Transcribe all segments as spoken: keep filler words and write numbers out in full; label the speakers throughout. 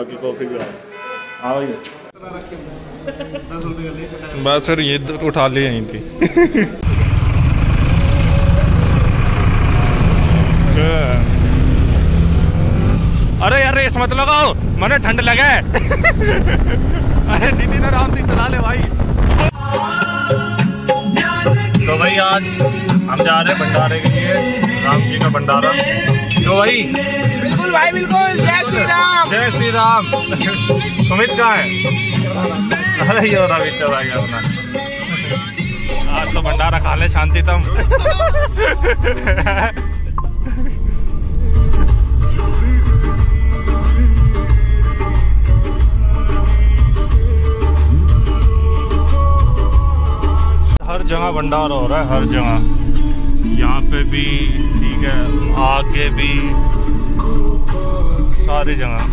Speaker 1: आपकी कॉफी भी हाँ भाई बस फिर ये उठा ली यहीं थी। अरे यार रेस मत लगाओ, मने ठंड लगे। अरे दीदी ने राम सिंह चला ले भाई। तो भाई आज हम जा रहे हैं भंडारे के लिए, राम जी का भंडारा। तो भाई
Speaker 2: बिल्कुल भाई बिल्कुल, जय श्री राम
Speaker 1: जय श्री राम। सुमित कहाँ है? अरे ये रवि चला गया अपना। आज तो भंडारा खा ले शांति तुम। हर जगह भंडारा हो रहा है, हर जगह, यहाँ पे भी ठीक है, आगे भी, सारी जगह।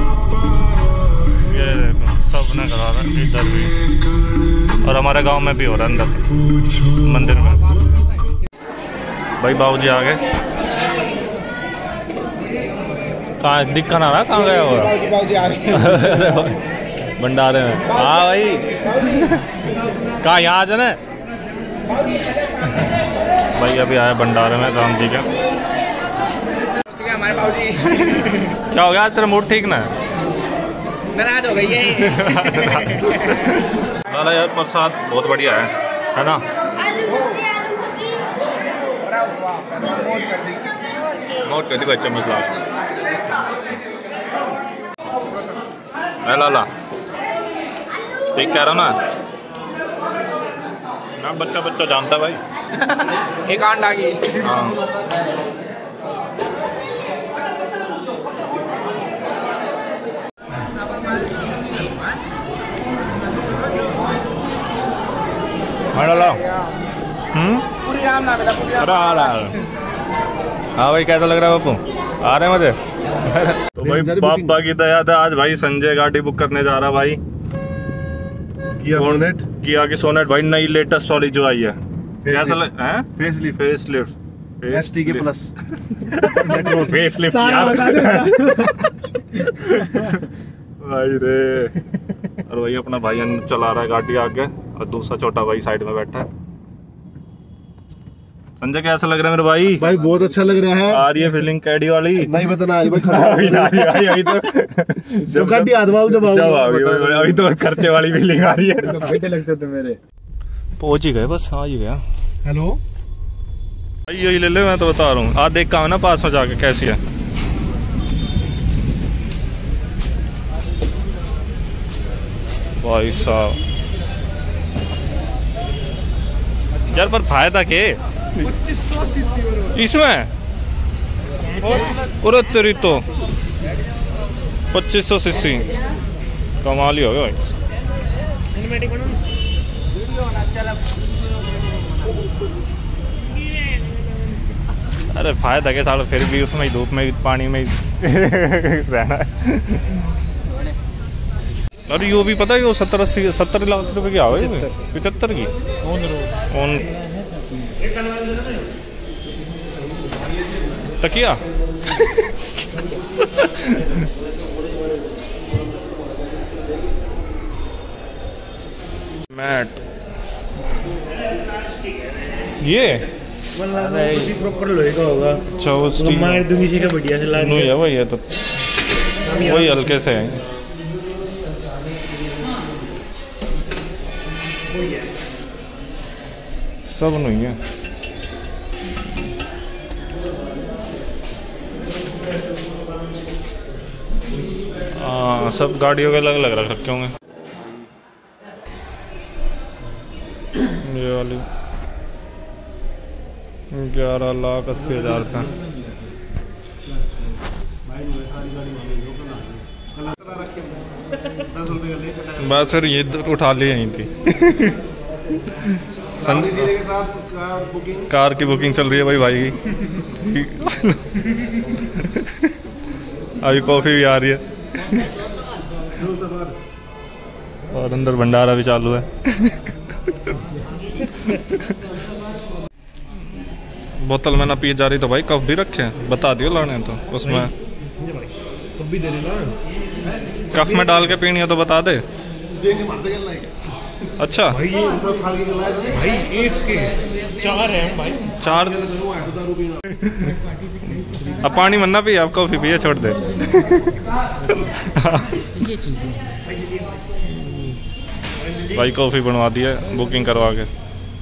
Speaker 1: ये देखो सबने करा रहा है, इधर भी, और हमारे गांव में भी हो रहा है अंदर मंदिर में। भाई बाबूजी आ गए। कहाँ दिक्कत आ रहा, कहाँ गया हुआ? भंडारे में। हाँ भाई कहाँ, यहाँ जाना भाई। अभी आया भंडारे में राम जी का।
Speaker 2: हमारे बाबूजी
Speaker 1: क्या हो गया आज तेरा मूड ठीक ना?
Speaker 2: नाराज हो गई है।
Speaker 1: लाला यार प्रसाद बहुत बढ़िया है, है ना? नोट कर दी भाई चम्मच ला। लाला ठीक कह रहा ना? ना बच्चा बच्चा जानता भाई।
Speaker 2: एक आंड आ गई।
Speaker 1: हाँ हम्म
Speaker 2: पूरी राम नाम है, पूरी राम।
Speaker 1: हाँ भाई कैसा लग रहा है बापू? आ रहे हैं मुझे। तो भाई पापा की दया था, आज भाई संजय गाड़ी बुक करने जा रहा भाई। किया सोनेट, किया की सोनेट भाई, नई लेटेस्ट वाली जो आई है। कैसा लग हैं? फेसलिफ्ट, फेसलिफ्ट एसटी के प्लस फेसलिफ्ट यार भाई रे। और वही अपना भाई चला रहा है गाड़ी आगे, और दूसरा छोटा भाई साइड में बैठा है। संजय कैसा लग रहा है मेरे भाई?
Speaker 3: भाई बहुत अच्छा लग रहा है।
Speaker 1: आ रही है फीलिंग कैडी वाली?
Speaker 3: नहीं बताना आ रही भाई, खराब
Speaker 1: अभी अभी तो
Speaker 3: जब गाड़ी आदमाओ जब
Speaker 1: आओगे अभी तो खर्चे वाली फीलिंग आ रही है।
Speaker 3: बेटे लगते थे मेरे।
Speaker 1: पहुंच ही गए, बस आ ही गया।
Speaker 3: हेलो
Speaker 1: यही ले ले, मैं तो बता रहा हूँ। आज देख का ना पास में जाके कैसी है। भाई साहब यार पर फायदा के इसमें? अरे तेरी तो पच्चीस सौ सीसी कमाल ही हो गया भाई। अरे फायदा के साल फिर भी उसमें ही धूप में पानी में रहना है। अरे यो भी पता है, यो सत्तर अस्सी सत्तर लाख रुपए की आवे, पचहत्तर की ओन तकिया। मैट ये
Speaker 4: प्रॉपर लोहे का होगा।
Speaker 1: चौस्टी
Speaker 4: मार दूंगी से का बढ़िया से ला
Speaker 1: नहीं है वही है, तो वही हल्के से है। सब नहीं है। हाँ सब गाड़ियों के अलग अलग रख रखे होंगे। ये वाली ग्यारह लाख अस्सी हजार रुपये। बस फिर ये उठा ली यहीं थी। सन...
Speaker 3: के साथ कार बुकिंग
Speaker 1: कार की बुकिंग चल रही है भाई भाई की। अभी कॉफी भी आ रही है और अंदर भंडारा भी चालू है। बोतल में ना पी जा रही तो भाई कप भी रखे हैं, बता दियो लाने तो उसमें।
Speaker 3: कभी दे देना
Speaker 1: कफ में डाल के पीनी हो तो बता दे।
Speaker 3: देंगे मार देंगे लाइक
Speaker 1: अच्छा
Speaker 3: भाई ये सब खा के लाए
Speaker 4: भाई एक के चार है भाई।
Speaker 1: चार अब पानी मन्ना पिए, आप कॉफी पिए छोड़ दे।
Speaker 4: ये चीज है
Speaker 1: भाई कॉफी बनवा दी है बुकिंग करवा के।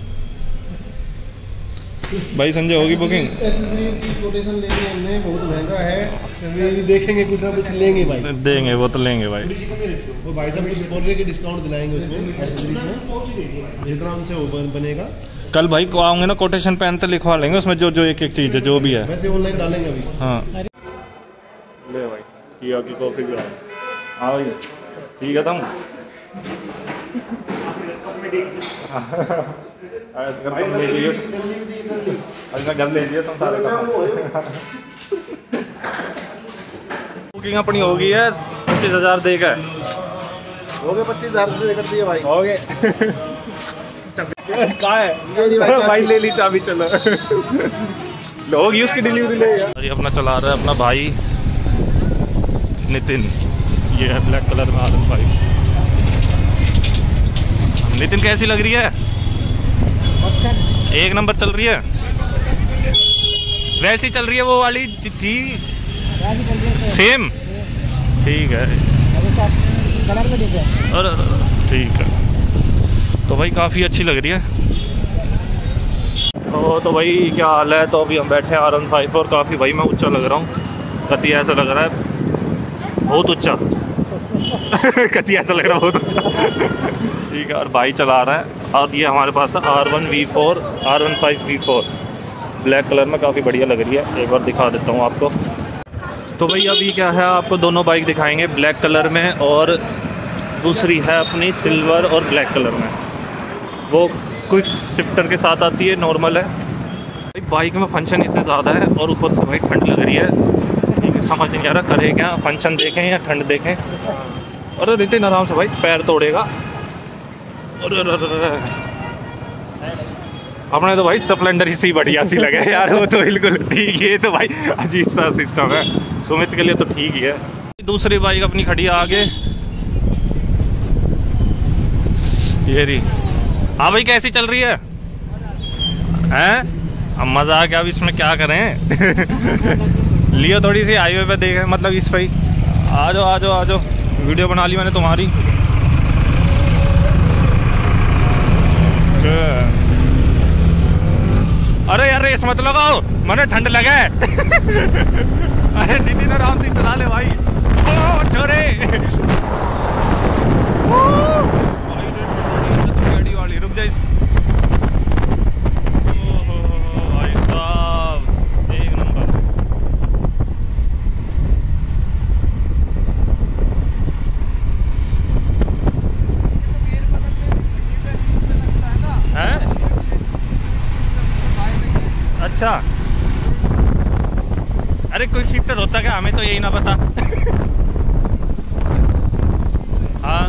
Speaker 1: भाई संजय होगी बुकिंग?
Speaker 3: एसेसरीज की कोटेशन लेनी है हमने, बहुत महंगा है। अभी देखेंगे कुछ ना कुछ लेंगे भाई।
Speaker 1: देंगे वो तो लेंगे भाई।
Speaker 3: वो भाई साहब कुछ बोल रहे कि डिस्काउंट दिलाएंगे उसमें एसेसरीज में, जितना हमसे वो बन बनेगा।
Speaker 1: कल भाई को आओगे ना कोटेशन पेन तो लिखवा लेंगे उसमें जो जो एक एक चीज है जो भी है।
Speaker 3: वैसे ऑनलाइन डालेंगे अभी।
Speaker 1: हाँ ले भाई किया की कॉफी भी हाँ भाई ठीक है तुम ले लीजिए घर ले लीजिए तुम सारे। बुकिंग अपनी हो गई है पच्चीस हजार देकर
Speaker 3: हो गए पच्चीस हजार रुपये कर दिए भाई।
Speaker 1: हो गए कहाँ है
Speaker 3: भाई ले ली चाबी चलो
Speaker 1: होगी उसकी डिलीवरी लेगा। ये अपना चला रहा है अपना भाई नितिन, ये है ब्लैक कलर में आदम भाई। नितिन कैसी लग रही है? एक नंबर चल रही है, वैसी चल रही है वो वाली थी सेम। ठीक है और ठीक है तो भाई काफ़ी अच्छी लग रही है। तो, तो भाई क्या हाल है? तो अभी हम बैठे हैं आर वन फाइव और काफ़ी भाई मैं ऊंचा लग रहा हूँ, कति ऐसा लग रहा है बहुत ऊंचा। कति ऐसा लग रहा है बहुत ऊंचा। ठीक है और भाई चला रहा है। और ये हमारे पास है R one V four R one five V four black colour में, काफ़ी बढ़िया लग रही है। एक बार दिखा देता हूँ आपको। तो भाई अभी क्या है आपको दोनों बाइक दिखाएंगे ब्लैक कलर में, और दूसरी है अपनी सिल्वर और ब्लैक कलर में। वो क्विक शिफ्टर के साथ आती है, नॉर्मल है। भाई बाइक में फंक्शन इतने ज़्यादा है और ऊपर से भाई ठंड लग रही है। ठीक है समझ नहीं आ रहा करें क्या, फंक्शन देखें या ठंड देखें। और नितिन आराम से भाई पैर तोड़ेगा। और अपने तो भाई स्प्लेंडर ही बढ़िया सी लगे यार, वो तो बिल्कुल ठीक है। तो भाई अजीब सा सिस्टम है, सुमित के लिए तो ठीक ही है। दूसरी बाइक अपनी खड़ी है आगे, ये रही। हाँ भाई कैसी चल रही है? हैं अब मजा आ गया, अब इसमें क्या करें। लियो थोड़ी सी हाईवे पे देखे, मतलब इस पे आ जाओ आ जाओ आ जाओ, वीडियो बना ली मैंने तुम्हारी। अरे यार रेस मत लगाओ, मैंने ठंड लगा है। अरे नितिन आराम से चला ले भाई। ओ छोरे गाड़ी वाली रुक जाए। भाई साहब एक नंबर। है अच्छा अरे क्विक शिफ्टर होता क्या, हमें तो यही ना पता। हाँ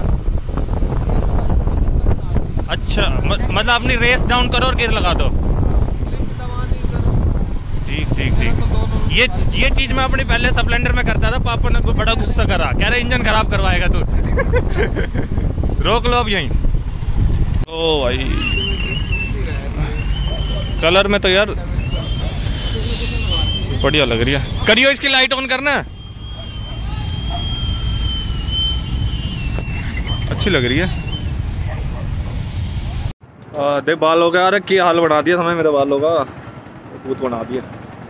Speaker 1: अच्छा मतलब अपनी रेस डाउन करो और गियर लगा दो। ठीक ठीक ठीक। ये ये चीज मैं अपने पहले स्प्लेंडर में करता था, पापा ने बड़ा गुस्सा करा, कह रहे इंजन खराब करवाएगा तू। रोक लो अब यहीं। ओ भाई कलर में तो यार बढ़िया लग रही है। करियो इसकी लाइट ऑन करना, अच्छी लग रही है। आ, देख बालों का यार क्या हाल बना दिया समय, मेरे बालों का भूत बना दिया।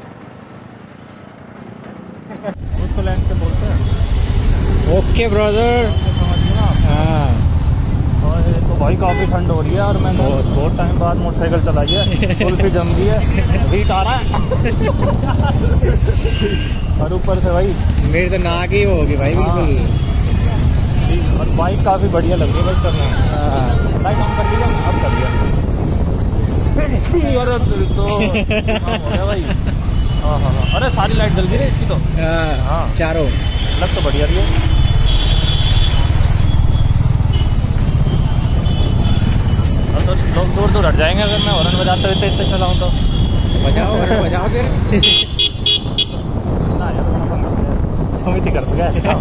Speaker 1: उसको लेंथ से बोलते हैं।
Speaker 4: Okay brother. हाँ
Speaker 1: तो भाई काफ़ी ठंड हो रही है और मैंने बहुत बहुत टाइम बाद मोटरसाइकिल चलाई है, फुल से जम गई है, हीट आ रहा है। और ऊपर से भाई
Speaker 4: मेरी तो नाक ही होगी भाई बिल्कुल।
Speaker 1: और बाइक काफ़ी बढ़िया लग रही है भाई करना। लाइट ऑन कर लिया, अब कर लिया। अरे तो काम हो गया भाई। हाँ हाँ हाँ अरे सारी लाइट जल गई है इसकी तो।
Speaker 4: हाँ चारों
Speaker 1: लग तो बढ़िया रही है। तो लोग दूर दूर हट जाएंगे अगर मैं हॉर्न बजाते हुए तेज तेज चलाऊँ तो।
Speaker 4: बजाओ हॉर्न बजाओ फिर।
Speaker 1: आंखों में कर सका यार।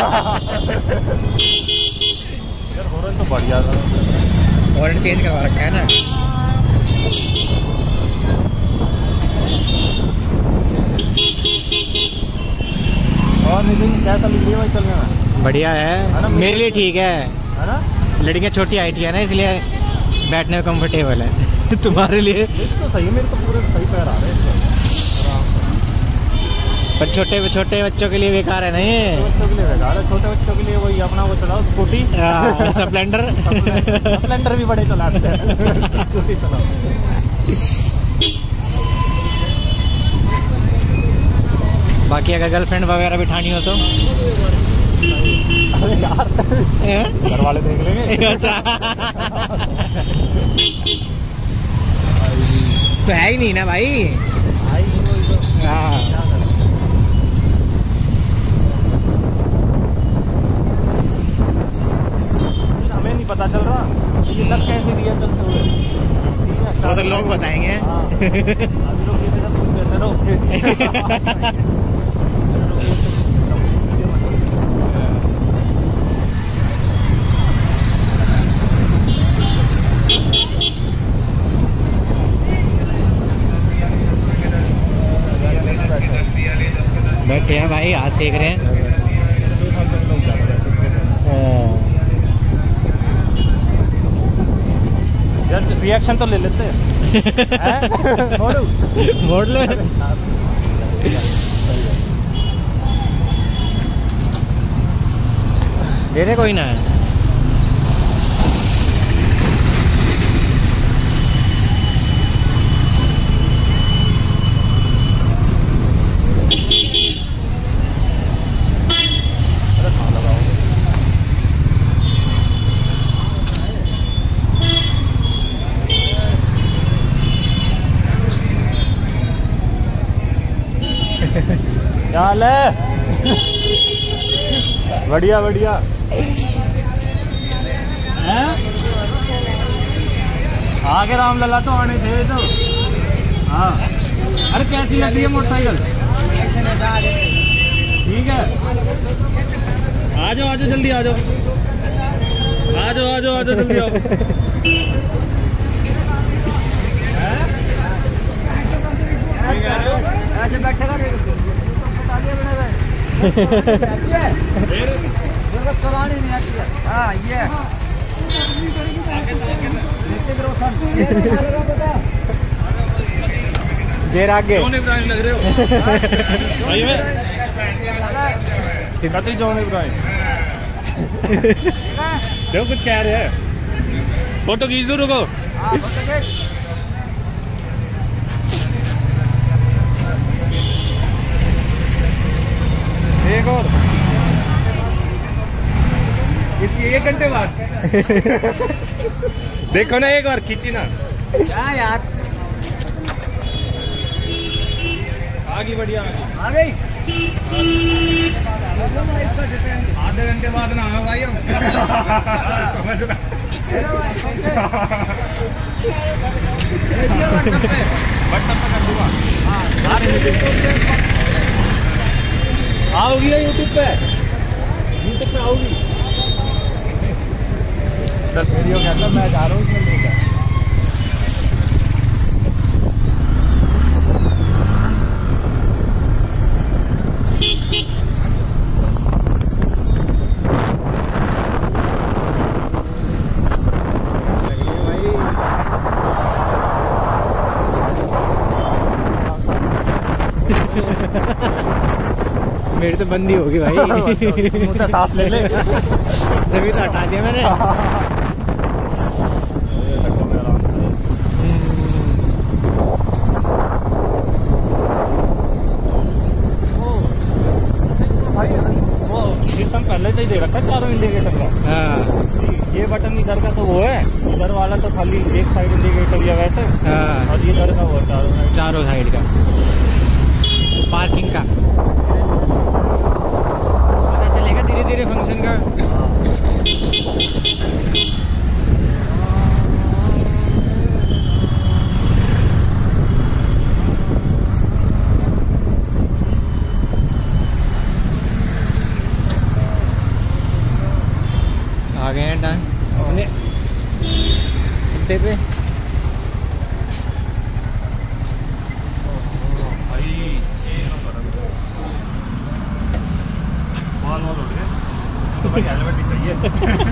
Speaker 1: हॉर्न तो बढ़िया था,
Speaker 4: हॉर्न चेंज करवा रखा है ना।
Speaker 1: और नितिन कैसा लग रही है भाई चलने में?
Speaker 4: बढ़िया है, मेरे लिए ठीक है,
Speaker 1: है ना?
Speaker 4: लड़कियां छोटी हाइट की है ना, इसलिए बैठने में कंफर्टेबल है। तुम्हारे लिए
Speaker 1: तो सही है, मेरे तो पूरे सही पैर आ रहे हैं।
Speaker 4: पर छोटे छोटे बच्चों के लिए बेकार है ना ये।
Speaker 1: बच्चों के लिए बेकार है, छोटे बच्चों के लिए वही अपना वो चलाओ स्कूटी,
Speaker 4: स्प्लेंडर।
Speaker 1: स्प्लेंडर भी बड़े चलाते हैं। स्कूटी चलाओ।
Speaker 4: बाकी अगर गर्लफ्रेंड वगैरह बिठानी हो तो
Speaker 1: यार घर वाले देख लेंगे।
Speaker 4: अच्छा तो है ही नहीं ना भाई। हाँ
Speaker 1: हमें नहीं पता चल रहा ये लग कैसे दिया चलते हुए, ठीक है?
Speaker 4: तो, तो लोग बताएंगे।
Speaker 1: हाँ। अभी लोग किसी का पूछ लेते रहो।
Speaker 4: बैठे हैं भाई, हाथ सेक रहे हैं।
Speaker 1: यार रिएक्शन तो ले लेते हैं।
Speaker 4: मोड़ लो। दे दे कोई ना।
Speaker 1: क्या हाल है? बढ़िया बढ़िया। आगे राम लला तो आने थे तो। हाँ अरे कैसी लग रही है मोटरसाइकिल? ठीक है, आ जाओ आ जाओ जल्दी आ जाओ आ जाओ आ जाओ आ जाओ जल्दी आओ।
Speaker 4: देर आगे
Speaker 1: जॉन इब्राहिम लग रहे हो भाई में सीधा ही जॉन इब्राहिम। देखो कुछ कह रहे हैं, फोटो खींच दो रुको। एक और इसकी एक घंटे बाद देखो ना, एक बार खींची ना।
Speaker 2: क्या यार
Speaker 1: आगे बढ़िया
Speaker 2: आ गई।
Speaker 1: आधे घंटे बाद ना आए भाई हम। आओगी यूट्यूब पे, यूट्यूब पे आओगी। सर वीडियो कहता मैं जा रहा हूँ इसमें लेकर।
Speaker 4: मेरी तो बंदी होगी भाई।
Speaker 1: सांस ले ले।
Speaker 4: तभी तो हटा दिया मैंने।
Speaker 1: वो सिस्टम पहले से ही दे रखा है चारों इंडिकेटर का।
Speaker 4: हाँ
Speaker 1: ये बटन इधर का तो वो है, इधर वाला तो खाली एक साइड इंडिकेटर या वैसे।
Speaker 4: हाँ
Speaker 1: और ये इधर का वो चारों साइड।
Speaker 4: चारों साइड का पार्किंग का पता चलेगा धीरे धीरे फंक्शन का। आ गए हैं डांस अपने अड्डे पे।
Speaker 1: भाई हेलमेट भी चाहिए।